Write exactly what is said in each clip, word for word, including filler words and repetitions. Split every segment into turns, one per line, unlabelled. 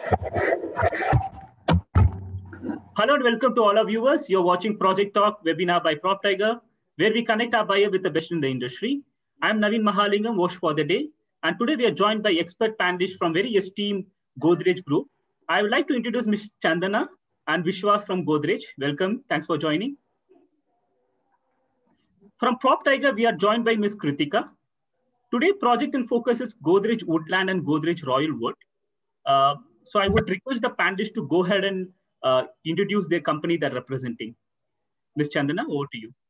Hello and welcome to all our viewers. You're watching Project Talk webinar by PropTiger, where we connect our buyer with the best in the industry. I'm Naveen Mahalingam, host for the day. And today we are joined by expert panelists from very esteemed Godrej Group. I would like to introduce Miz Chandana and Vishwas from Godrej. Welcome. Thanks for joining. From PropTiger, we are joined by Miz Kritika. Today, project in focus is Godrej Woodland and Godrej Royal Wood. Uh, so I would request the panelists to go ahead and uh, introduce their company they're representing. Miz Chandana, over to you.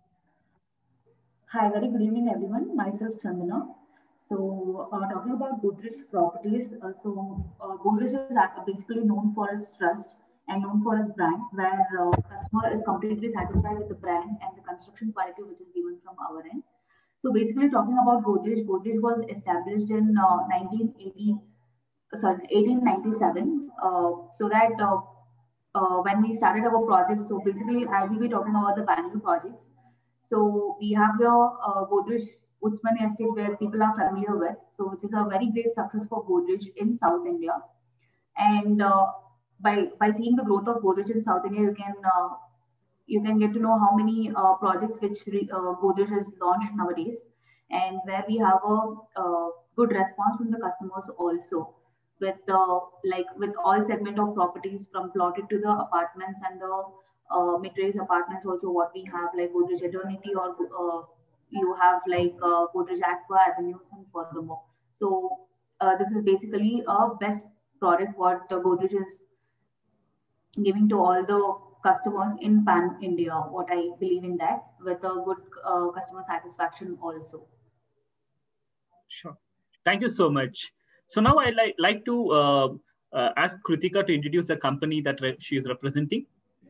Hi, very good evening, everyone. Myself, Chandana. So, uh, talking about Godrej Properties, uh, so uh, Godrej is basically known for its trust and known for its brand, where uh, customer is completely satisfied with the brand and the construction quality which is given from our end. So, basically, talking about Godrej, Godrej was established in uh, nineteen eighty, sorry, eighteen ninety-seven. Uh, so that uh, uh, when we started our project, so basically, I will be talking about the panel projects. So we have the uh, Godrej Woodsman Estate, where people are familiar with, so which is a very great success for Godrej in South India. And uh, by by seeing the growth of Godrej in South India, you can uh, you can get to know how many uh, projects which uh, Godrej has launched nowadays, and where we have a uh, good response from the customers also, with uh, like with all segment of properties from plotted to the apartments and the uh, mid-rise apartments also. What we have like Godrej Eternity, or uh, you have like uh, Godrej Aqua Avenues, and furthermore. So uh, this is basically a best product what uh, Godrej is giving to all the customers in Pan India. What I believe in that, with a good uh, customer satisfaction also.
Sure. Thank you so much. So now I'd like, like to uh, uh, ask Kritika to introduce the company that she is representing.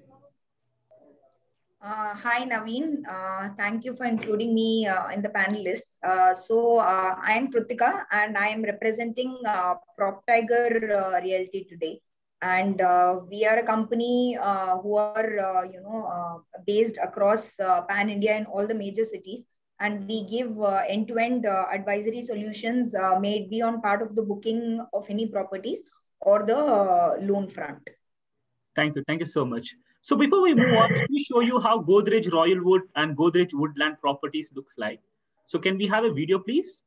Uh, hi, Naveen. Uh, thank you for including me uh, in the panelists. Uh, so uh, I am Kritika, and I am representing uh, PropTiger uh, Realty today. And uh, we are a company uh, who are, uh, you know, uh, based across uh, Pan India in all the major cities. And we give uh, end-to-end uh, advisory solutions, uh, made be on part of the booking of any properties or the uh, loan front.
Thank you. Thank you so much. So before we move on, let me show you how Godrej Royal Wood and Godrej Woodland Properties looks like. So can we have a video, please?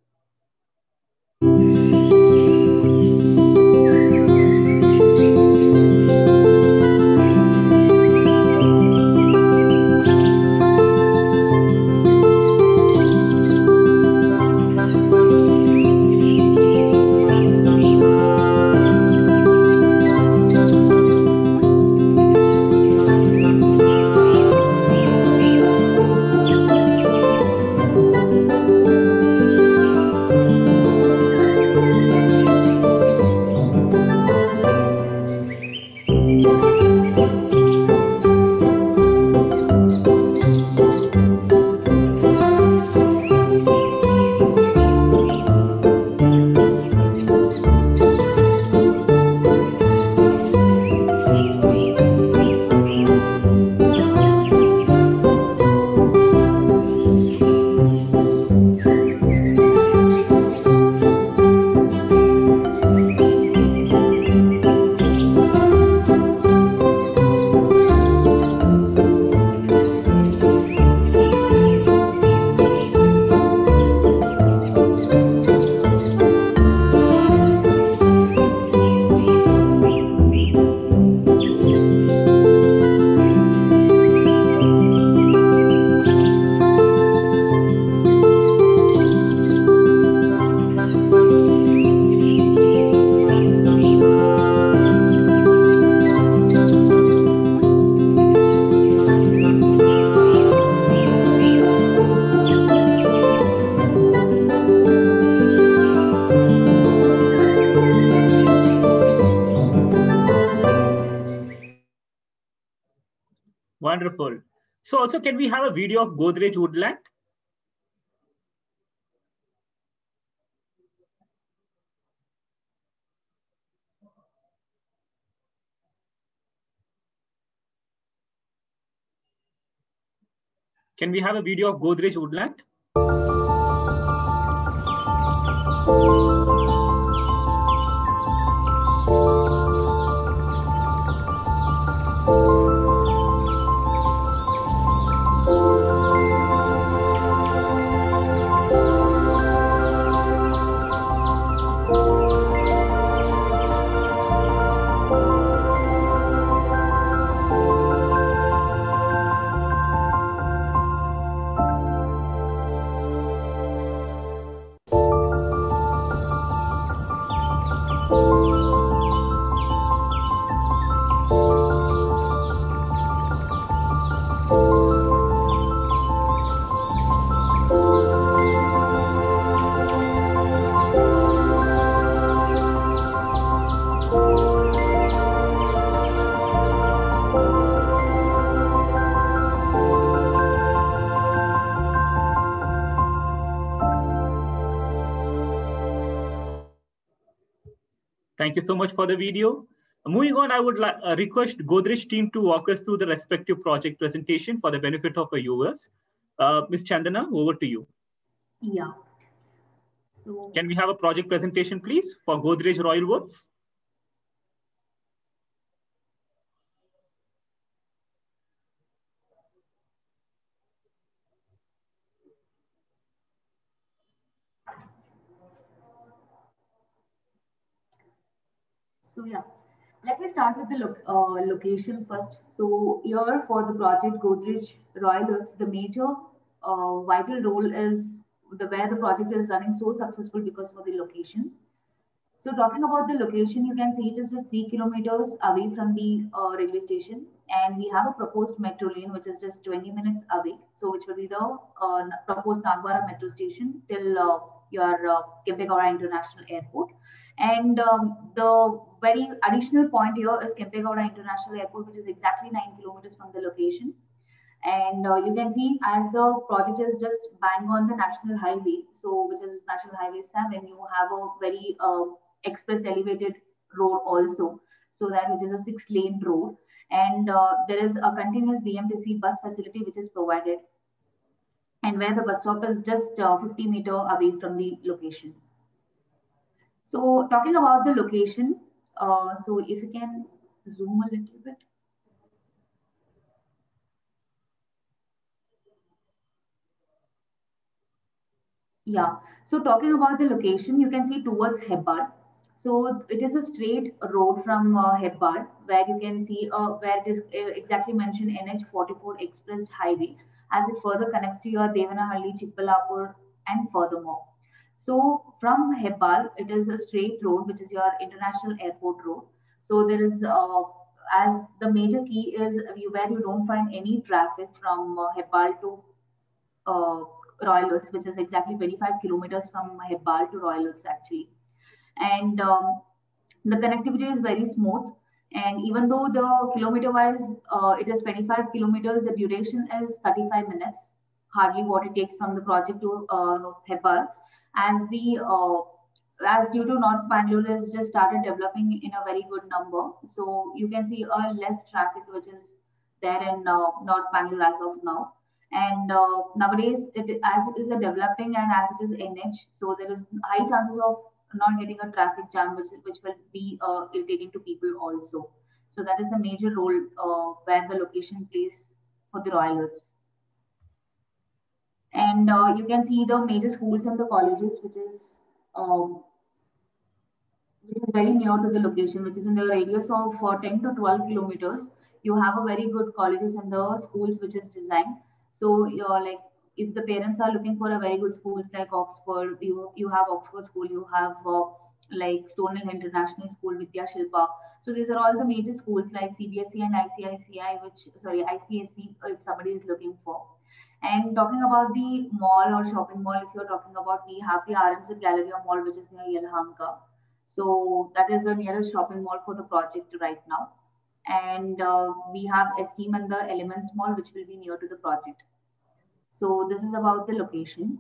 Wonderful. So also, can we have a video of Godrej Woodland? Can we have a video of Godrej Woodland? Thank you so much for the video. Moving on, I would uh, request Godrej team to walk us through the respective project presentation for the benefit of our viewers. Uh, Miz Chandana, over to you.
Yeah. So,
can we have a project presentation, please, for Godrej Royal Woods?
So yeah, let me start with the lo uh, location first. So here for the project Godrej Royal Woods, the major uh, vital role is the where the project is running so successful because for the location. So talking about the location, you can see it is just three kilometers away from the uh, railway station, and we have a proposed metro lane which is just twenty minutes away. So which will be the uh, proposed Nagwara metro station till uh, your uh, Kempegowda International Airport. And um, the very additional point here is Kempegowda International Airport, which is exactly nine kilometers from the location. And uh, you can see as the project is just bang on the national highway, so which is National Highway seven, you have a very uh, express elevated road also, so that which is a six lane road, and uh, there is a continuous B M T C bus facility which is provided, and where the bus stop is just uh, fifty meter away from the location. So talking about the location, uh, so if you can zoom a little bit. Yeah, so talking about the location, you can see towards Hebbal. So it is a straight road from uh, Hebbal, where you can see uh, where it is uh, exactly mentioned N H forty-four Express Highway, as it further connects to your Devanahalli, Chikballapur, and furthermore. So from Hebbal, it is a straight road, which is your international airport road. So there is, uh, as the major key is you, where you don't find any traffic from uh, Hebbal to uh, Royal Oaks, which is exactly twenty-five kilometers from Hebbal to Royal Oaks actually. And um, the connectivity is very smooth. And even though the kilometer wise, uh, it is twenty-five kilometers, the duration is thirty-five minutes, hardly what it takes from the project to uh, Hebbal. As the uh, as due to North Bangalore has just started developing in a very good number, so you can see a less traffic which is there in uh, North Bangalore as of now. And uh, nowadays, it, as it is a developing and as it is N H, so there is high chances of not getting a traffic jam, which which will be uh, irritating to people also. So that is a major role uh, where the location plays for the Royal Woods. And uh, you can see the major schools and the colleges, which is um, which is very near to the location, which is in the radius of uh, ten to twelve kilometers. You have a very good colleges and the schools which is designed. So you're like, if the parents are looking for a very good schools like Oxford, you you have Oxford School, you have uh, like Stonehill International School, Vidya Shilpa. So these are all the major schools like C B S E and I C I C I, which sorry I C S E if somebody is looking for. And talking about the mall or shopping mall, if you're talking about, we have the R M Z Galleria Mall, which is near Yelahanka. So that is the nearest shopping mall for the project right now. And uh, we have Esteem and the Elements Mall, which will be near to the project. So this is about the location.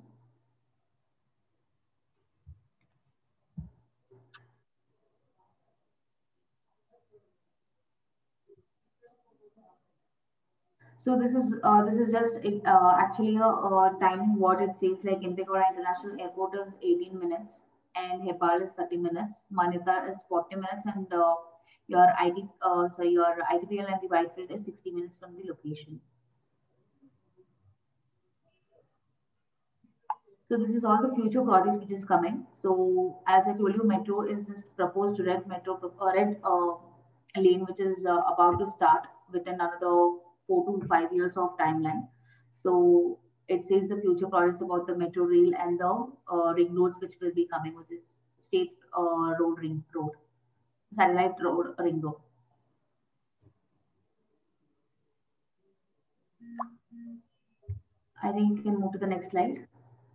So this is uh, this is just uh, actually a, a timing what it says, like Kempegowda International Airport is eighteen minutes and Hebbal is thirty minutes, Manyata is forty minutes, and uh, your I T uh, so your I T P L and the Whitefield is sixty minutes from the location. So this is all the future projects which is coming. So as I told you, metro is this proposed red metro uh, red uh, lane which is uh, about to start within another four to five years of timeline. So it says the future projects about the metro rail and the uh, ring roads which will be coming, which is state uh, road ring road, satellite road ring road. I think you can move to the next slide.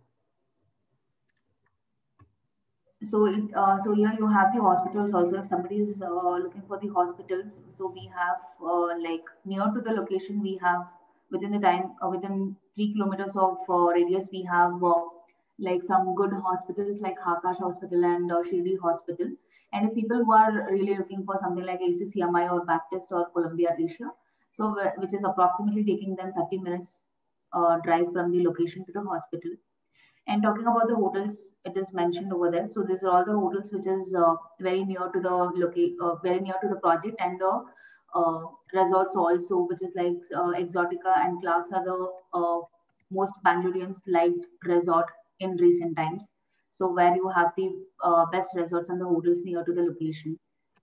So it, uh, so here you have the hospitals also. If somebody is uh, looking for the hospitals, so we have uh, like near to the location, we have within the time uh, within three kilometers of uh, radius, we have uh, like some good hospitals like Hakash Hospital and uh, Shirdi Hospital. And if people who are really looking for something like A C C M I or Baptist or Columbia Asia, so which is approximately taking them thirty minutes uh, drive from the location to the hospital. And talking about the hotels, it is mentioned over there. So these are all the hotels which is uh, very near to the location, uh, very near to the project, and the uh, resorts also, which is like uh, Exotica and Clarks are the uh, most Bangaloreans liked resort in recent times. So where you have the uh, best resorts and the hotels near to the location.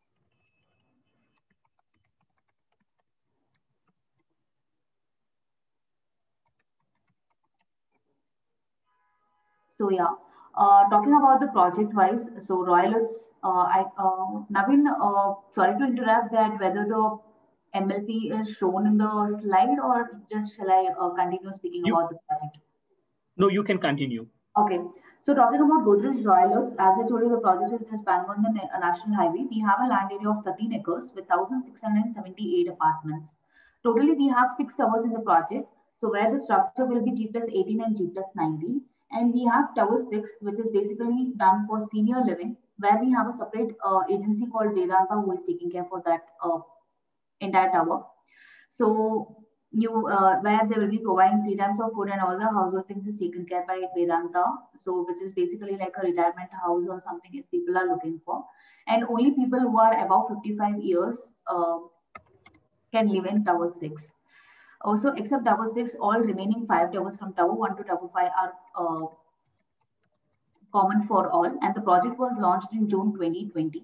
So yeah, uh, talking about the project wise, so Royal Oaks, uh, I, uh, Naveen, uh, sorry to interrupt that, whether the M L P is shown in the slide or just shall I uh, continue speaking
You,
about the project?
no, you can continue.
Okay, so talking about Godrej Royal Oaks, as I told you, the project is just bang on the na- national highway. We have a land area of thirteen acres with one thousand six hundred seventy-eight apartments. Totally, we have six towers in the project. So where the structure will be G plus eighteen and G plus nineteen. And we have Tower six, which is basically done for senior living, where we have a separate uh, agency called Vedanta who is taking care for that uh, entire tower. So you uh, where they will be providing three times of food and all the household things is taken care by Vedanta. So which is basically like a retirement house or something if people are looking for. And only people who are above fifty-five years uh, can live in Tower six. Also, except Tower six, all remaining five towers from Tower one to Tower five are uh, common for all. And the project was launched in June twenty twenty.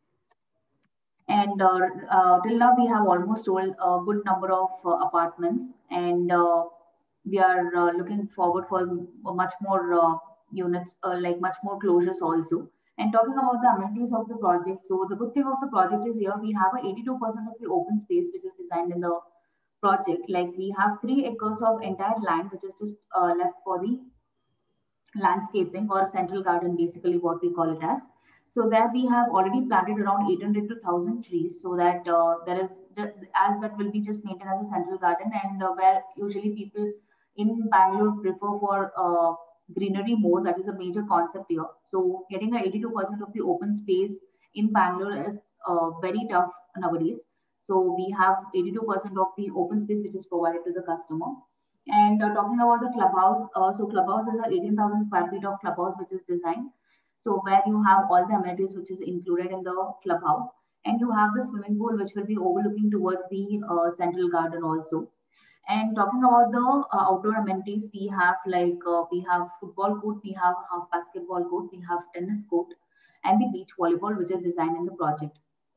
And uh, uh, till now, we have almost sold a good number of uh, apartments, and uh, we are uh, looking forward for much more uh, units, uh, like much more closures also. And talking about the amenities of the project, so the good thing of the project is here we have a eighty-two percent of the open space which is designed in the project. Like we have three acres of entire land which is just uh, left for the landscaping or central garden, basically what we call it as. So there we have already planted around eight hundred to one thousand trees, so that uh, there is just, as that will be just maintained as a central garden, and uh, where usually people in Bangalore prefer for uh, greenery more. That is a major concept here. So getting a eighty-two percent of the open space in Bangalore is uh, very tough nowadays. So we have eighty-two percent of the open space which is provided to the customer. And uh, talking about the clubhouse, uh, so clubhouse is a eighteen thousand square feet of clubhouse which is designed. So where you have all the amenities which is included in the clubhouse, and you have the swimming pool which will be overlooking towards the uh, central garden also. And talking about the uh, outdoor amenities, we have like uh, we have football court, we have half basketball court, we have tennis court, and the beach volleyball which is designed in the project.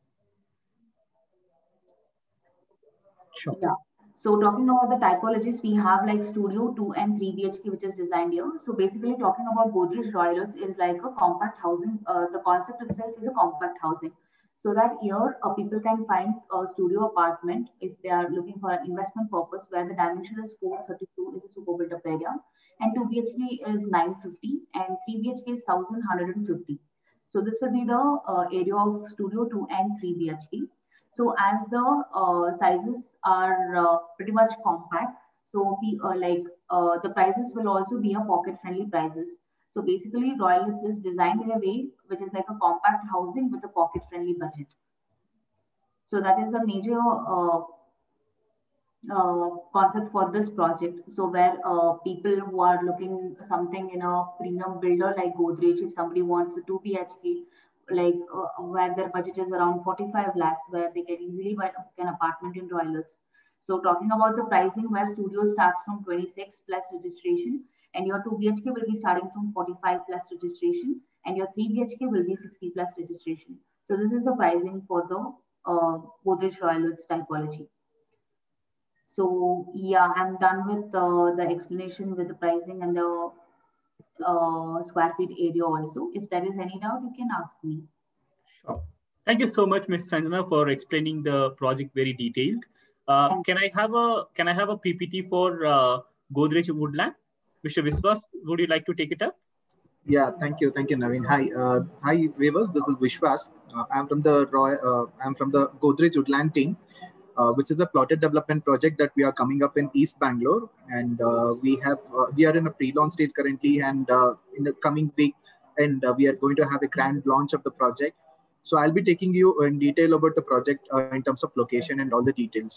Sure.
Yeah. So talking about the typologies, we have like studio two and three B H K, which is designed here. So basically talking about Godrej Royal Oaks is like a compact housing. Uh, the concept itself is a compact housing. So that here uh, people can find a studio apartment if they are looking for an investment purpose, where the dimension is four thirty-two is a super built up area, and two B H K is nine fifty and three B H K is one thousand one hundred fifty. So this will be the uh, area of studio two and three B H K. So as the uh, sizes are uh, pretty much compact, so we uh, like uh, the prices will also be a pocket-friendly prices. So basically, Royal Oaks is designed in a way which is like a compact housing with a pocket-friendly budget. So that is a major uh, uh, concept for this project. So where uh, people who are looking something in a premium builder like Godrej, if somebody wants a two B H K, like uh, where their budget is around forty-five lakhs, where they can easily buy an apartment in Royal Oaks. So talking about the pricing, where studio starts from twenty-six plus registration, and your two B H K will be starting from forty-five plus registration, and your three B H K will be sixty plus registration. So this is the pricing for the uh, Godrej Royal Oaks typology. So yeah, I'm done with uh, the explanation with the pricing and the uh, square feet area also. If there is any doubt, you can ask me.
Sure. Thank you so much, Miz Sanjana, for explaining the project very detailed. Uh, can I have a can I have a P P T for uh, Godrej Woodland? Mister Vishwas, would you like to take it up?
Yeah, thank you, thank you, Naveen. Hi, uh, hi, viewers. This is Vishwas. Uh, I'm from the Roy. Uh, I'm from the Godrej Woodland team. uh, which is a plotted development project that we are coming up in East Bangalore. And uh, we have uh, we are in a pre-launch stage currently, and uh, in the coming week, and uh, we are going to have a grand launch of the project. So I'll be taking you in detail about the project uh, in terms of location and all the details.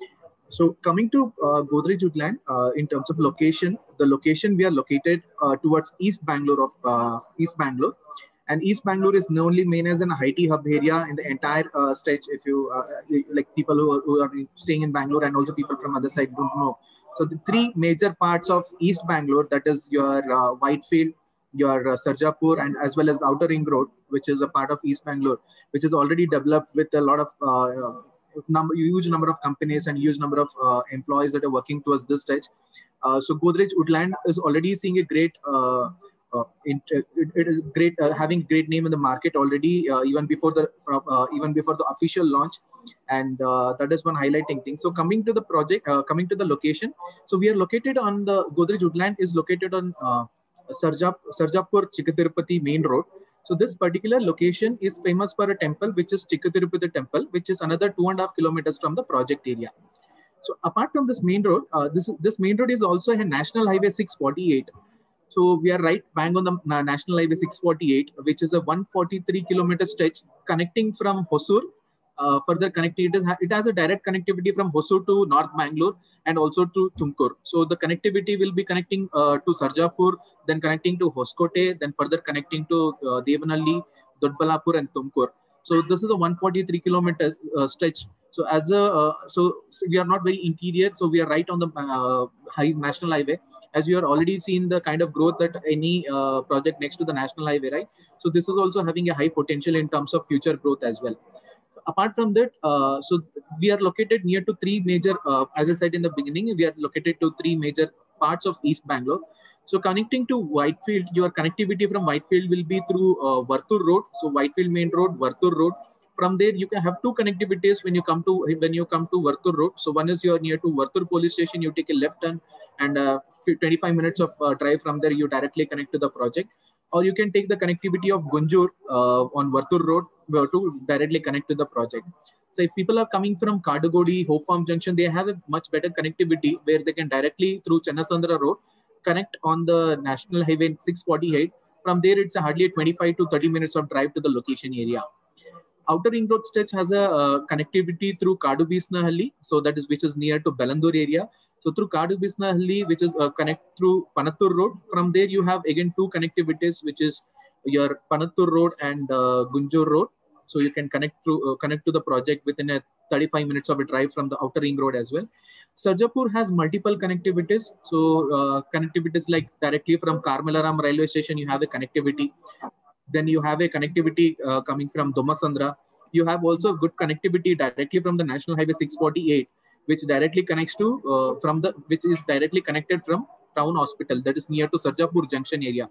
So coming to uh, Godrej Woodland, uh, in terms of location, the location we are located uh, towards East Bangalore of uh, East Bangalore. And East Bangalore is not only main as an I T hub area in the entire uh, stretch. If you uh, like people who are, who are staying in Bangalore, and also people from other side don't know. So the three major parts of East Bangalore, that is your uh, Whitefield, your uh, Sarjapur, and as well as the Outer Ring Road, which is a part of East Bangalore, which is already developed with a lot of uh, number, huge number of companies and huge number of uh, employees that are working towards this stretch. Uh, so Godrej Woodland is already seeing a great. Uh, Uh, it, it, it is great uh, having great name in the market already, uh, even before the uh, even before the official launch, and uh, that is one highlighting thing. So coming to the project, uh, coming to the location, so we are located on the Godrej Woodland is located on uh, Sarjap, Sarjapur Chikkatirupati main road. So this particular location is famous for a temple, which is Chikkatirupati temple, which is another two and a half kilometers from the project area. So apart from this main road, uh, this this main road is also a National Highway six forty-eight. So we are right bang on the National Highway six forty-eight, which is a one hundred forty-three kilometer stretch connecting from Hosur. Uh, further connectivity, it has a direct connectivity from Hosur to North Bangalore and also to Tumkur. So the connectivity will be connecting uh, to Sarjapur, then connecting to Hoskote, then further connecting to uh, Devanalli, Dodbalapur, and Tumkur. So this is a one hundred forty-three kilometers uh, stretch. So as a uh, so, so we are not very interior, so we are right on the uh, high National Highway. As you are already seen the kind of growth that any uh, project next to the National Highway, right? So this is also having a high potential in terms of future growth as well. Apart from that, uh, so we are located near to three major, uh, as I said in the beginning, we are located to three major parts of East Bangalore. So connecting to Whitefield, your connectivity from Whitefield will be through uh, Vartur Road. So Whitefield Main Road, Vartur Road. From there, you can have two connectivities when you come to when you come to Vartur Road. So one is you're near to Vartur Police Station, you take a left turn, and uh, twenty-five minutes of uh, drive from there, you directly connect to the project. Or you can take the connectivity of Gunjur uh, on Vartur Road to directly connect to the project. So if people are coming from Kadugodi, Hope Farm Junction, they have a much better connectivity where they can directly through Channasandra Road connect on the National Highway six forty-eight. From there, it's a hardly twenty-five to thirty minutes of drive to the location area. Outer Ring Road stretch has a uh, connectivity through Kadubisnahalli, so that is which is near to Belandur area. So through Kadubisnahalli, which is uh, connect through Panattur Road. From there, you have again two connectivities, which is your Panattur Road and uh, Gunjur Road. So you can connect to uh, connect to the project within a thirty-five minutes of a drive from the Outer Ring Road as well. Sarjapur has multiple connectivities. So uh, connectivities like directly from Karmalaram railway station, you have a connectivity. Then you have a connectivity uh, coming from Domasandra. You have also good connectivity directly from the National Highway six forty-eight, which directly connects to uh, from the which is directly connected from Town Hospital, that is near to Sarjapur Junction area.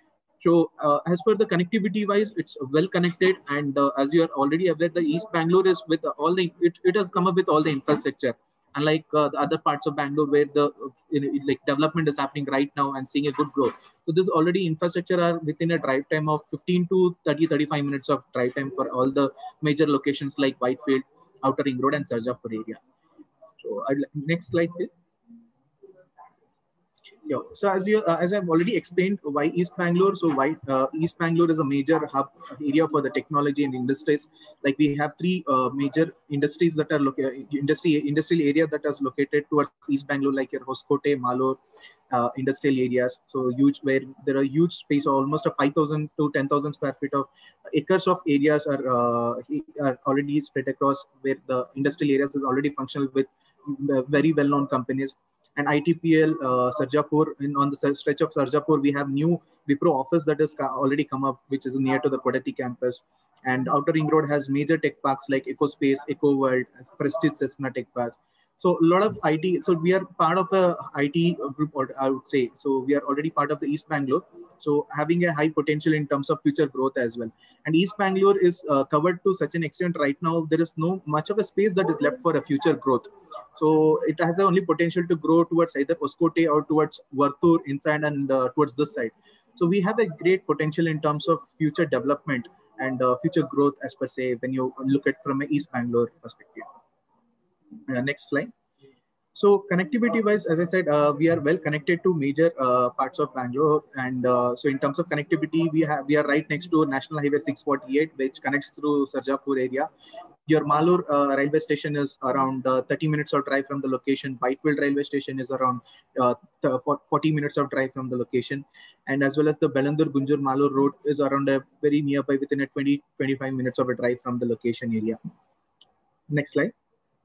So uh, as per the connectivity wise, it's well connected, and uh, as you are already aware, the East Bangalore is with all the it, it has come up with all the infrastructure. Unlike uh, the other parts of Bangalore where the you know, like development is happening right now and seeing a good growth. So this already infrastructure are within a drive time of fifteen to thirty, thirty-five minutes of drive time for all the major locations like Whitefield, Outer Ring Road, and Sarjapur area. So I'd, next slide, please. Yeah. So as you uh, as I've already explained, why East Bangalore? So why uh, East Bangalore is a major hub area for the technology and industries. Like we have three uh, major industries that are located industry industrial area that is located towards East Bangalore, like your Hoskote, Malur, uh, industrial areas. So huge where there are huge space, almost a five thousand to ten thousand square feet of acres of areas are uh, are already spread across where the industrial areas is already functional with uh, very well known companies. And I T P L, uh, Sarjapur, in, on the stretch of Sarjapur, we have new Wipro office that has already come up, which is near to the Kodati campus. And Outer Ring Road has major tech parks like EcoSpace, EcoWorld, Prestige Cessna Tech Parks. So a lot of I T, so we are part of a I T group, I would say. So we are already part of the East Bangalore. So having a high potential in terms of future growth as well. And East Bangalore is uh, covered to such an extent right now, there is no much of a space that is left for a future growth. So it has only potential to grow towards either Hoskote or towards Vartur inside and uh, towards this side. So we have a great potential in terms of future development and uh, future growth as per se when you look at from an East Bangalore perspective. Uh, next slide. So connectivity wise, as I said, uh, we are well connected to major uh, parts of Bangalore. And uh, so in terms of connectivity, we have we are right next to National Highway six forty-eight, which connects through Sarjapur area. Your Malur uh, railway station is around uh, thirty minutes of drive from the location. Whitefield railway station is around uh, forty minutes of drive from the location. And as well as the Belandur Gunjur Malur road is around a very nearby, within a twenty to twenty-five minutes of a drive from the location area. Next slide.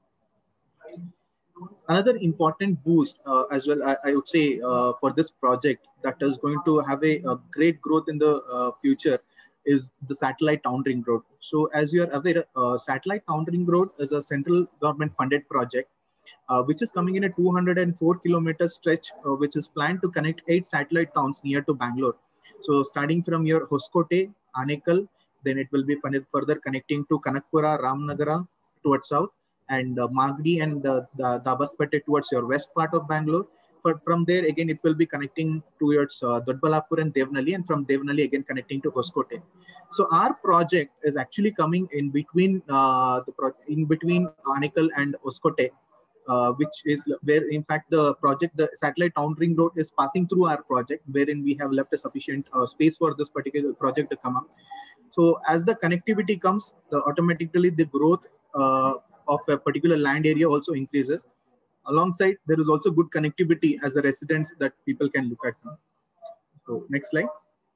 Another important boost uh, as well, I, I would say, uh, for this project that is going to have a, a great growth in the uh, future is the Satellite Town Ring Road. So as you are aware, uh, Satellite Town Ring Road is a central government funded project, uh, which is coming in a two hundred four kilometer stretch, uh, which is planned to connect eight satellite towns near to Bangalore. So starting from your Hoskote, Anekal, then it will be funded further connecting to Kanakpura, Ramnagara towards south, and uh, Magdi and uh, the Dabaspete towards your west part of Bangalore. But from there, again, it will be connecting towards uh, Dodbalapur and Devnali, and from Devnali, again, connecting to Hoskote. So our project is actually coming in between uh, the pro in between Anekal and Hoskote, uh, which is where, in fact, the project, the Satellite Town Ring Road is passing through our project, wherein we have left a sufficient uh, space for this particular project to come up. So as the connectivity comes, the automatically the growth uh, of a particular land area also increases. Alongside, there is also good connectivity as a residence that people can look at. So next slide.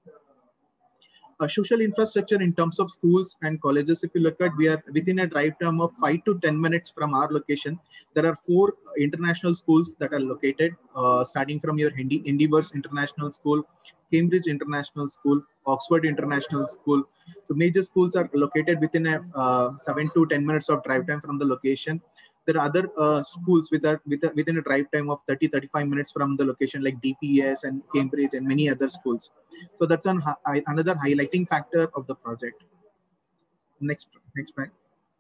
A social infrastructure in terms of schools and colleges, if you look at, we are within a drive time of five to ten minutes from our location. There are four international schools that are located, uh, starting from your Endeavours International School, Cambridge International School, Oxford International School. So major schools are located within a uh, seven to ten minutes of drive time from the location. There are other uh, schools with a, with a, within a drive time of thirty to thirty-five minutes from the location, like D P S and Cambridge and many other schools. So that's an, another highlighting factor of the project. Next, next slide.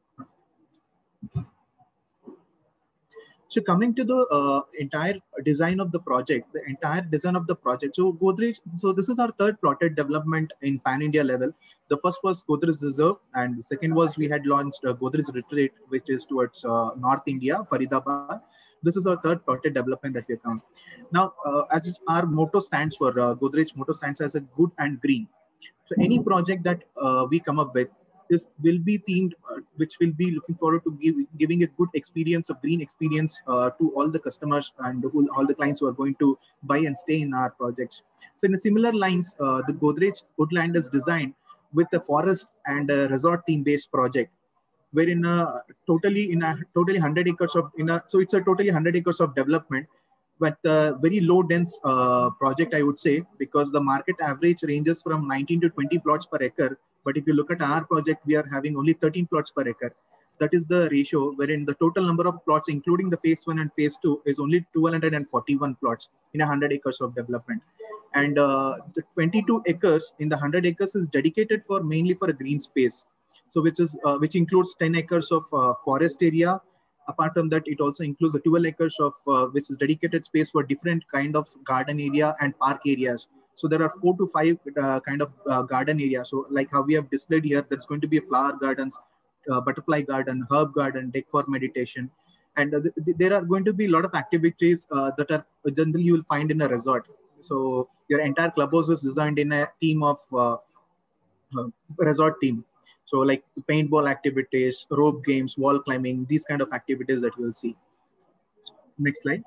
So coming to the uh, entire design of the project, the entire design of the project. So Godrej, so this is our third plotted development in pan-India level. The first was Godrej Reserve, and the second was we had launched uh, Godrej Retreat, which is towards uh, North India, Faridabad. This is our third plotted development that we have come. Now, uh, as our motto stands for, uh, Godrej motto stands as a good and green. So any project that uh, we come up with, this will be themed, uh, which will be looking forward to give, giving a good experience, a green experience uh, to all the customers and who, all the clients who are going to buy and stay in our projects. So in a similar lines, uh, the Godrej Woodland is designed with a forest and a resort theme based project, where in a totally in a totally one hundred acres of in a so it's a totally one hundred acres of development, but a very low dense uh, project, I would say, because the market average ranges from nineteen to twenty plots per acre. But if you look at our project, we are having only thirteen plots per acre. That is the ratio, wherein the total number of plots, including the phase one and phase two, is only two hundred forty-one plots in a one hundred acres of development. And uh, the twenty-two acres in the one hundred acres is dedicated for mainly for a green space. So which is uh, which includes ten acres of uh, forest area. Apart from that, it also includes the twelve acres of uh, which is dedicated space for different kind of garden area and park areas. So there are four to five uh, kind of uh, garden areas. So like how we have displayed here, there's going to be flower gardens, uh, butterfly garden, herb garden, deck for meditation. And uh, th th there are going to be a lot of activities uh, that are generally you will find in a resort. So your entire clubhouse is designed in a theme of uh, uh, resort theme. So like paintball activities, rope games, wall climbing, these kind of activities that you will see. Next slide.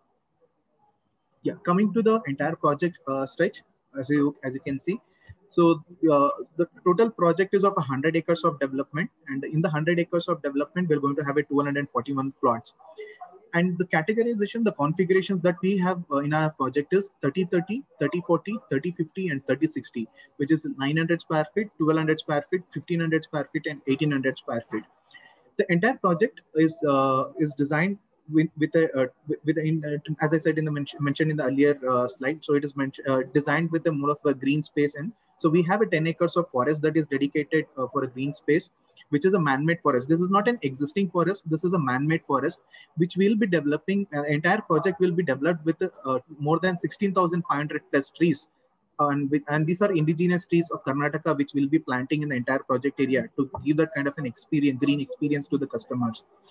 Yeah, coming to the entire project uh, stretch, as you as you can see. So uh, the total project is of one hundred acres of development, and in the one hundred acres of development, we're going to have a two hundred forty-one plots. And the categorization, the configurations that we have uh, in our project is thirty thirty, thirty forty, thirty fifty, and thirty sixty, which is nine hundred square feet, twelve hundred square feet, fifteen hundred square feet, and eighteen hundred square feet. The entire project is uh, is designed with with a uh, with a, in, uh, as I said in the mention, mentioned in the earlier uh, slide. So it is mentioned uh, designed with a more of a green space, and so we have a ten acres of forest that is dedicated uh, for a green space, which is a man-made forest. This is not an existing forest. This is a man-made forest, which will be developing. Uh, entire project will be developed with uh, more than sixteen thousand five hundred plus trees. Uh, and, with, and these are indigenous trees of Karnataka, which will be planting in the entire project area to give that kind of an experience, green experience to the customers.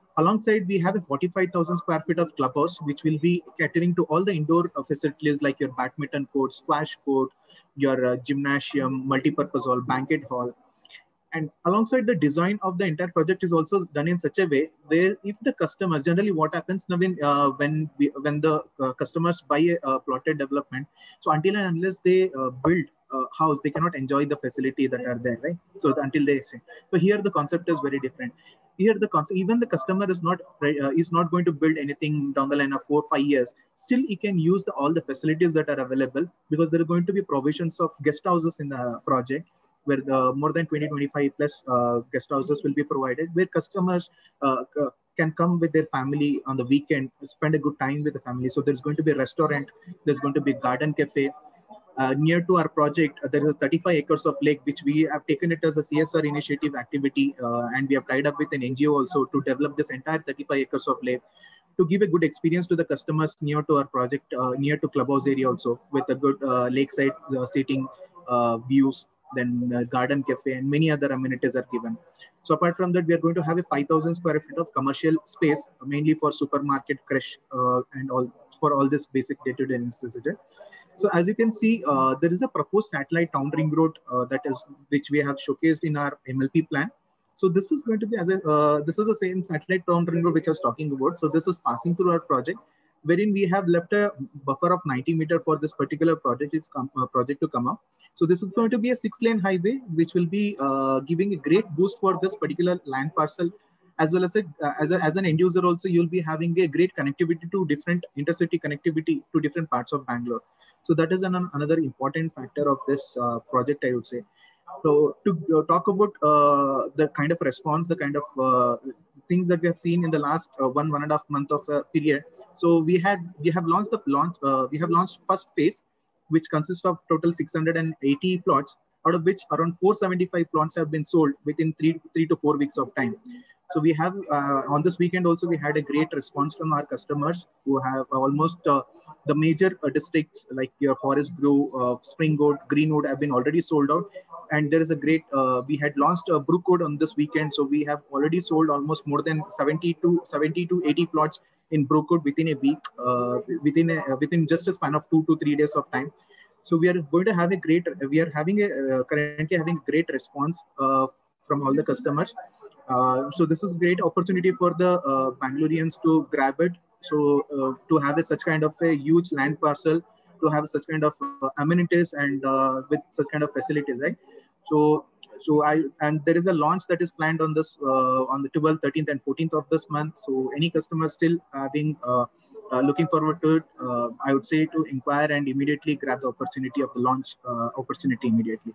Alongside, we have a forty-five thousand square feet of clubhouse, which will be catering to all the indoor uh, facilities like your badminton court, squash court, your uh, gymnasium, multi-purpose hall, banquet hall. And alongside, the design of the entire project is also done in such a way where if the customers, generally what happens now when, uh, when, we, when the uh, customers buy a uh, plotted development, so until and unless they uh, build a house, they cannot enjoy the facility that are there, right? So the, until they say, so here the concept is very different. Here the concept, even the customer is not uh, is not going to build anything down the line of four, five years. Still, he can use the, all the facilities that are available because there are going to be provisions of guest houses in the project, where the more than twenty, twenty-five plus uh, guest houses will be provided, where customers uh, can come with their family on the weekend, spend a good time with the family. So there's going to be a restaurant, there's going to be a garden cafe. Uh, near to our project, uh, there is thirty-five acres of lake, which we have taken it as a C S R initiative activity, uh, and we have tied up with an N G O also to develop this entire thirty-five acres of lake to give a good experience to the customers near to our project, uh, near to clubhouse area also, with a good uh, lakeside uh, seating uh, views, then uh, garden cafe and many other amenities are given. So apart from that, we are going to have a five thousand square feet of commercial space, mainly for supermarket, creche, uh, and all for all this basic day-to-day necessities. So as you can see, uh, there is a proposed satellite town ring road uh, that is which we have showcased in our M L P plan. So this is going to be as a uh, this is the same satellite town ring road which I was talking about. So this is passing through our project, wherein we have left a buffer of ninety meter for this particular project. It's come, uh, project to come up. So this is going to be a six-lane highway, which will be uh, giving a great boost for this particular land parcel. As well as, a, uh, as, a, as an end user also, you'll be having a great connectivity to different intercity connectivity to different parts of Bangalore. So that is an, another important factor of this uh, project, I would say. So to uh, talk about uh, the kind of response, the kind of uh, things that we have seen in the last uh, one, one and a half month of uh, period. So we had, we have launched the launch, uh, we have launched first phase, which consists of total six hundred eighty plots, out of which around four seventy-five plots have been sold within three, three to four weeks of time. So we have, uh, on this weekend also, we had a great response from our customers who have almost uh, the major uh, districts like your Forest Grove, uh, Springwood, Greenwood have been already sold out. And there is a great, uh, we had launched a Brookwood on this weekend. So we have already sold almost more than seventy to eighty plots in Brookwood within a week, uh, within, a, within just a span of two to three days of time. So we are going to have a great, we are having a, uh, currently having great response uh, from all the customers. Uh, so this is great opportunity for the uh, Bangaloreans to grab it. So uh, to have a, such kind of a huge land parcel, to have such kind of uh, amenities and uh, with such kind of facilities, right? So, so I and there is a launch that is planned on this uh, on the twelfth, thirteenth, and fourteenth of this month. So any customers still having uh, uh, looking forward to it, uh, I would say to inquire and immediately grab the opportunity of the launch uh, opportunity immediately.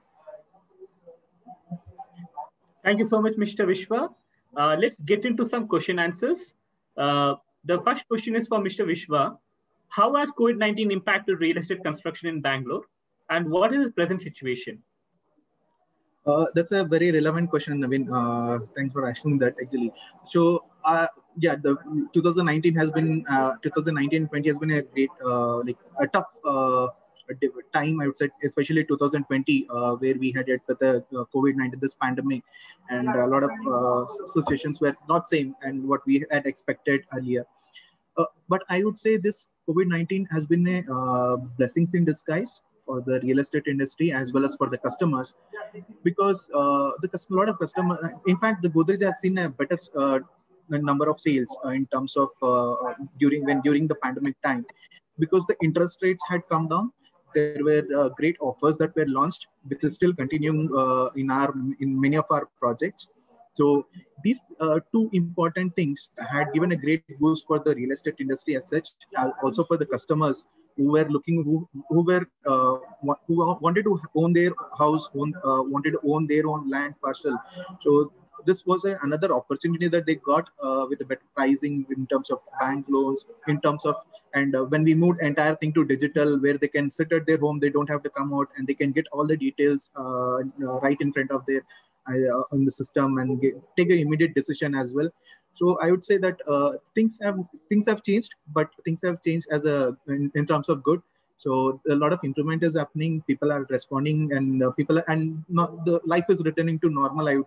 Thank you so much, Mister Vishwa. Uh, let's get into some question answers. Uh, the first question is for Mister Vishwa. How has COVID nineteen impacted real estate construction in Bangalore? And what is the present situation?
Uh, that's a very relevant question, Naveen. Uh, thanks for asking that, actually. So, uh, yeah, the twenty nineteen has been, uh, twenty nineteen twenty has been a great, uh, like a tough uh, time, I would say, especially two thousand twenty, uh, where we had it with the uh, COVID nineteen, this pandemic, and a lot of uh, situations were not same and what we had expected earlier. Uh, but I would say this COVID nineteen has been a uh, blessings in disguise for the real estate industry as well as for the customers, because uh, the a lot of customers, in fact, the Godrej has seen a better uh, number of sales uh, in terms of uh, during when during the pandemic time, because the interest rates had come down. There were uh, great offers that were launched, which is still continuing uh, in our in many of our projects. So these uh, two important things had given a great boost for the real estate industry as such, uh, also for the customers who were looking, who, who were uh, who wanted to own their house, own, uh, wanted to own their own land parcel. So this was a, another opportunity that they got uh, with the better pricing in terms of bank loans, in terms of, and uh, when we moved entire thing to digital, where they can sit at their home, they don't have to come out, and they can get all the details uh, right in front of their uh, in the system and get, take an immediate decision as well. So I would say that uh, things have things have changed, but things have changed as a in, in terms of good. So a lot of improvement is happening. People are responding, and uh, people are, and not, the life is returning to normal, I would say.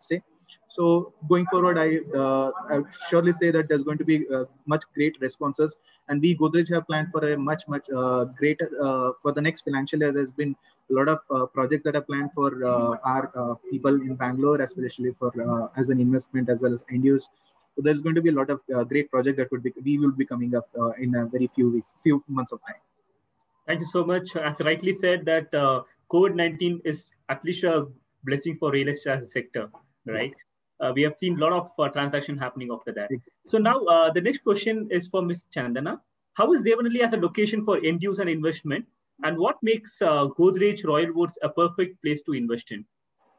So going forward, I, uh, I would surely say that there's going to be uh, much great responses. And we Godrej have planned for a much, much uh, greater, uh, for the next financial year. There's been a lot of uh, projects that are planned for uh, our uh, people in Bangalore, especially for uh, as an investment as well as end use. So there's going to be a lot of uh, great projects that would be, we will be coming up uh, in a very few weeks, few months of time.
Thank you so much. As rightly said, that uh, COVID nineteen is at least a blessing for real estate as a sector, right? Yes. Uh, we have seen a lot of uh, transaction happening after that. Exactly. So now uh, the next question is for Miz Chandana. How is Devanahalli as a location for end use and investment? And what makes uh, Godrej Royal Woods a perfect place to invest in?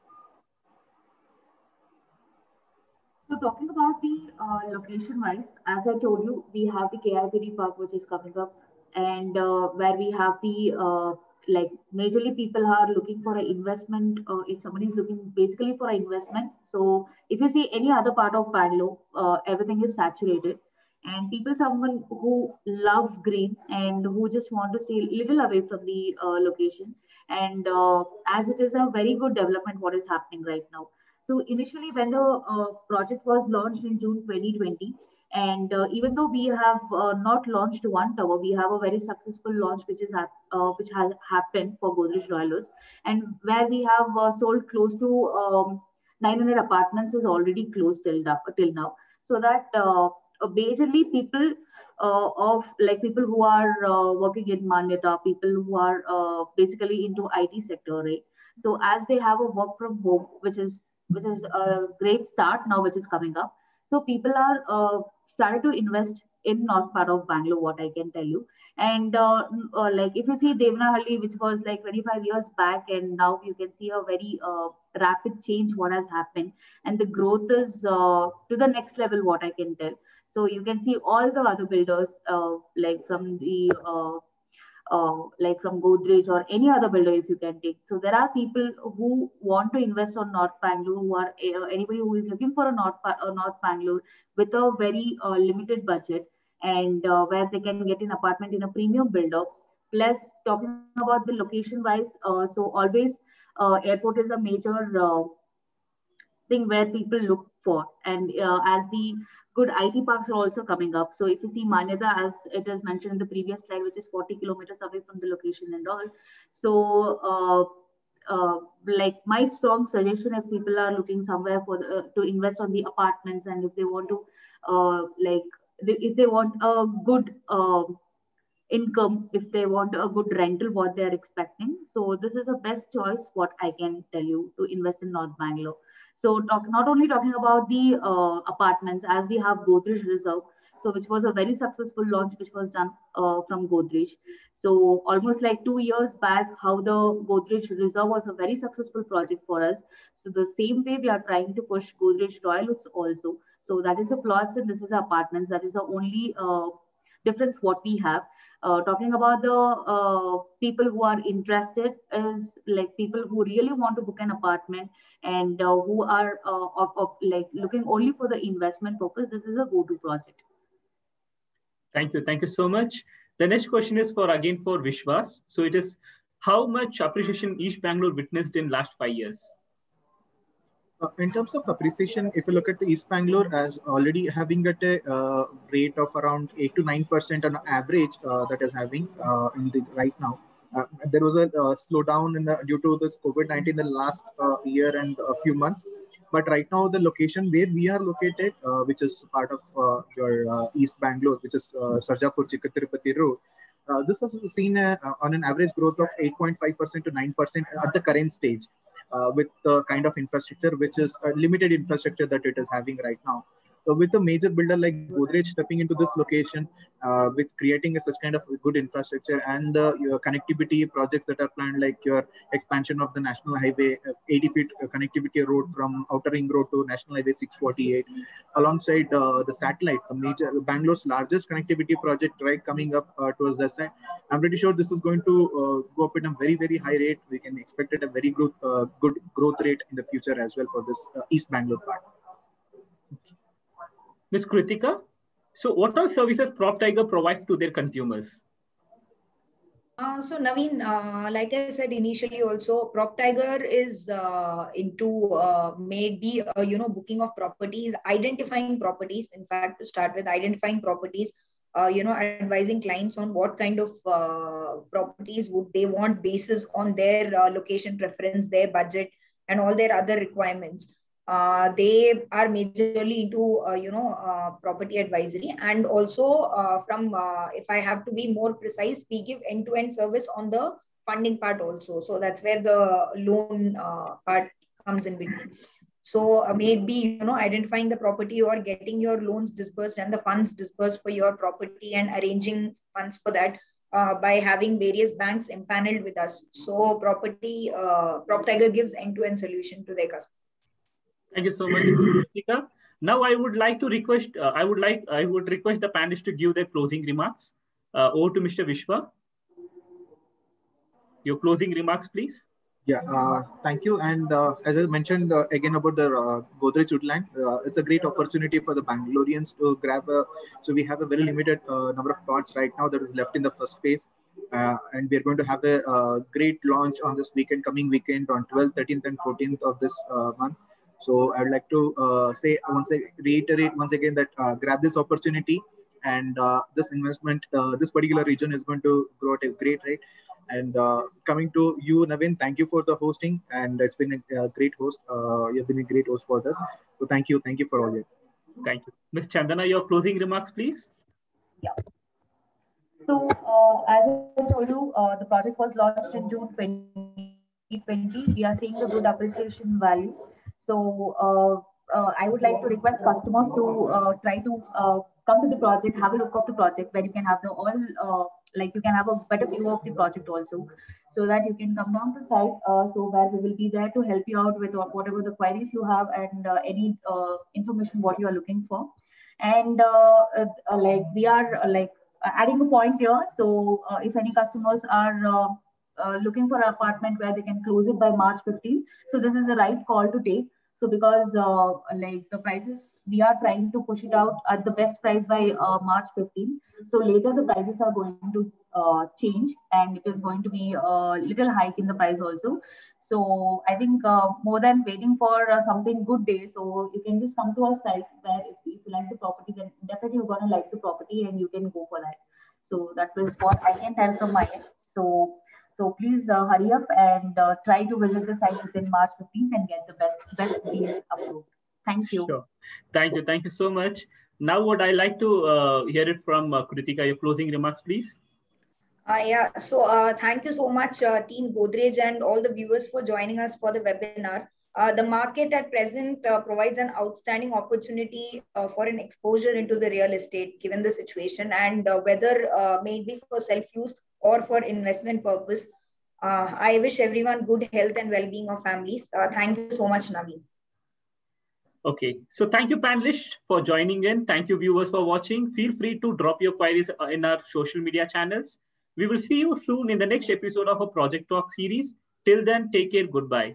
So talking about the uh, location-wise, as I told you, we have the K I B D Park, which is coming up, and uh, where we have the, uh, like, majorly people are looking for an investment. Uh, if somebody is looking basically for an investment. So if you see any other part of Bangalore, uh, everything is saturated. And people, someone who loves green and who just want to stay a little away from the uh, location. And uh, as it is a very good development, what is happening right now. So initially, when the uh, project was launched in June twenty twenty, and uh, even though we have uh, not launched one tower, we have a very successful launch which is uh, which has happened for Godrej Royal Woods, and where we have uh, sold close to um, nine hundred apartments is already closed till now. Till now. So that uh, basically people uh, of like people who are uh, working in Manyata, people who are uh, basically into I T sector, right? So as they have a work from home, which is which is a great start now, which is coming up. So people are uh, started to invest in north part of Bangalore, what I can tell you. And uh, uh, like if you see Devanahalli, which was like twenty-five years back, and now you can see a very uh, rapid change what has happened. And the growth is uh, to the next level, what I can tell. So you can see all the other builders, uh, like from the uh, Uh, like from Godrej or any other builder if you can take. So there are people who want to invest on North Bangalore, who are uh, anybody who is looking for a North, uh, North Bangalore with a very uh, limited budget, and uh, where they can get an apartment in a premium builder. Plus talking about the location wise, uh, so always uh, airport is a major uh, thing where people look for, and uh, as the good I T parks are also coming up. So if you see Manyata, as it is mentioned in the previous slide, which is forty kilometers away from the location and all. So uh, uh, like my strong suggestion, if people are looking somewhere for the, uh, to invest on the apartments, and if they want to uh, like if they want a good uh, income, if they want a good rental, what they're expecting. So this is the best choice, what I can tell you, to invest in North Bangalore. So talk, not only talking about the uh, apartments, as we have Godrej Reserve, so which was a very successful launch, which was done uh, from Godrej. So almost like two years back, how the Godrej Reserve was a very successful project for us. So the same way we are trying to push Godrej Royal Woods also. So that is the plots and this is the apartments. That is the only uh, difference what we have. Uh, talking about the uh, people who are interested is like people who really want to book an apartment and uh, who are uh, of, of like looking only for the investment purpose. This is a go-to project.
Thank you. Thank you so much. The next question is for again for Vishwas. So it is, how much appreciation East Bangalore witnessed in last five years?
Uh, in terms of appreciation, if you look at the East Bangalore as already having at a uh, rate of around eight to nine percent on average, uh, that is having uh, in the right now. Uh, there was a uh, slowdown in the, due to this COVID nineteen in the last uh, year and a few months. But right now, the location where we are located, uh, which is part of uh, your uh, East Bangalore, which is uh, Sarjapur Chikkatirupati Road, uh, this has seen a, uh, on an average growth of eight point five percent to nine percent at the current stage. Uh, with the kind of infrastructure, which is a limited infrastructure that it is having right now. So with a major builder like Godrej stepping into this location, uh, with creating a such kind of good infrastructure and uh, your connectivity projects that are planned, like your expansion of the National Highway, uh, eighty feet uh, connectivity road from Outer Ring Road to National Highway six forty-eight, alongside uh, the satellite, a major Bangalore's largest connectivity project, right, coming up uh, towards that side. I'm pretty sure this is going to uh, go up at a very, very high rate. We can expect it a very good, uh, good growth rate in the future as well for this uh, East Bangalore part.
Miz Kritika, so what are services PropTiger provides to their consumers?
Uh, so Naveen, uh, like I said initially also, PropTiger is uh, into uh, maybe uh, you know booking of properties, identifying properties. In fact, to start with, identifying properties, uh, you know, advising clients on what kind of uh, properties would they want basis on their uh, location preference, their budget, and all their other requirements. Uh, they are majorly into uh, you know uh, property advisory, and also uh, from uh, if I have to be more precise, we give end-to-end service on the funding part also. So that's where the loan uh, part comes in between. So uh, maybe you know identifying the property or getting your loans disbursed and the funds disbursed for your property and arranging funds for that uh, by having various banks empaneled with us. So property uh, PropTiger gives end-to-end solution to their customers.
Thank you so much, Kritika. Now I would like to request, uh, I would like, I would request the panelists to give their closing remarks. Uh, over to Mister Vishwa. Your closing remarks, please.
Yeah, uh, thank you. And uh, as I mentioned uh, again about the uh, Godrej Woodland, uh, it's a great opportunity for the Bangaloreans to grab a. So we have a very limited uh, number of plots right now that is left in the first phase. Uh, and we are going to have a uh, great launch on this weekend, coming weekend on twelfth, thirteenth, and fourteenth of this uh, month. So I would like to uh, say once, I reiterate once again that uh, grab this opportunity, and uh, this investment, uh, this particular region is going to grow at a great rate. And uh, coming to you, Naveen, thank you for the hosting, and it's been a, a great host. Uh, you've been a great host for us. So thank you, thank you for all your.
Thank you, Miz Chandana. Your closing remarks, please.
Yeah. So uh, as I told you, uh, the project was launched in June twenty twenty. We are seeing the good appreciation value. So uh, uh, I would like to request customers to uh, try to uh, come to the project, have a look of the project, where you can have the all uh, like you can have a better view of the project also, so that you can come down to site. Uh, so where we will be there to help you out with whatever the queries you have and uh, any uh, information what you are looking for. And uh, uh, like we are uh, like uh, adding a point here. So uh, if any customers are uh, uh, looking for an apartment where they can close it by March fifteenth, so this is the right call to take. So because uh, like the prices, we are trying to push it out at the best price by uh, March fifteenth. So later the prices are going to uh, change, and it is going to be a little hike in the price also. So I think uh, more than waiting for uh, something good day, so you can just come to our site where if, if you like the property, then definitely you're going to like the property and you can go for that. So that was what I can tell from my end. So so please uh, hurry up and uh, try to visit the site within March fifteenth and get the best best deals approved. Thank you.
Sure. Thank you. Thank you so much. Now, would I like to uh, hear it from uh, Kritika? Your closing remarks, please.
Uh, yeah, so uh, thank you so much, uh, Team Godrej and all the viewers for joining us for the webinar. Uh, the market at present uh, provides an outstanding opportunity uh, for an exposure into the real estate, given the situation, and uh, whether uh, may it be for self-use or for investment purpose. Uh, I wish everyone good health and well-being of families. Uh, thank you so much, Naveen.
Okay, so thank you, panelists, for joining in. Thank you, viewers, for watching. Feel free to drop your queries in our social media channels. We will see you soon in the next episode of a Project Talk series. Till then, take care. Goodbye.